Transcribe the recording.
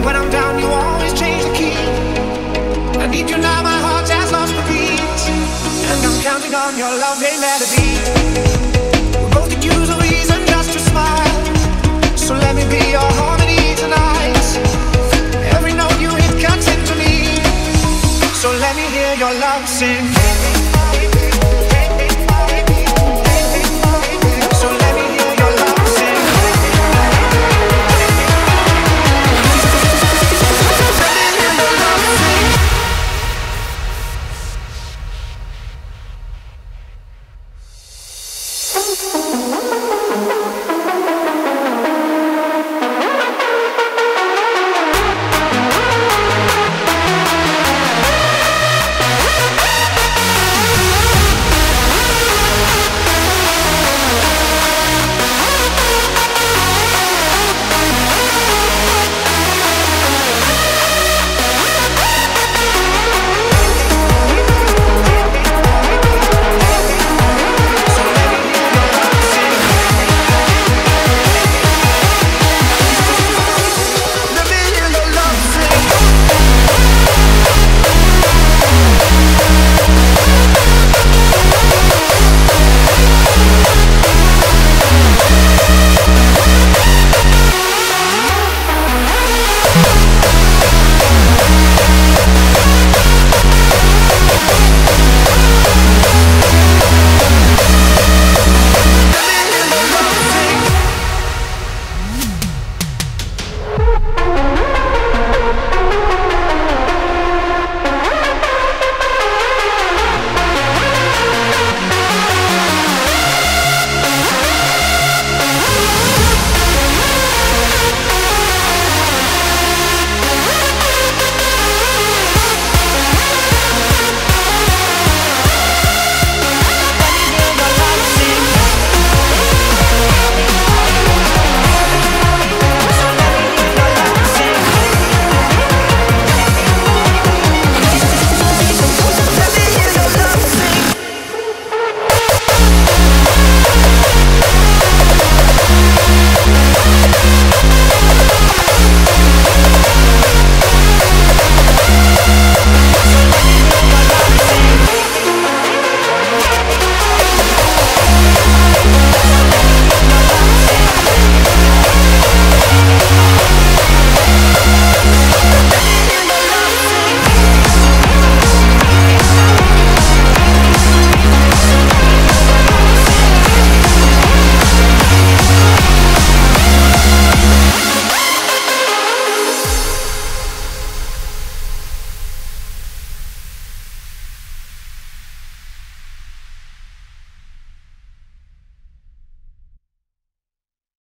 And when I'm down, you always change the key. I need you now, my heart has lost the beat. And I'm counting on your lovely melody. We both could use a reason just to smile. So let me be your harmony tonight. Every note you hit cuts into me. So let me hear your love sing.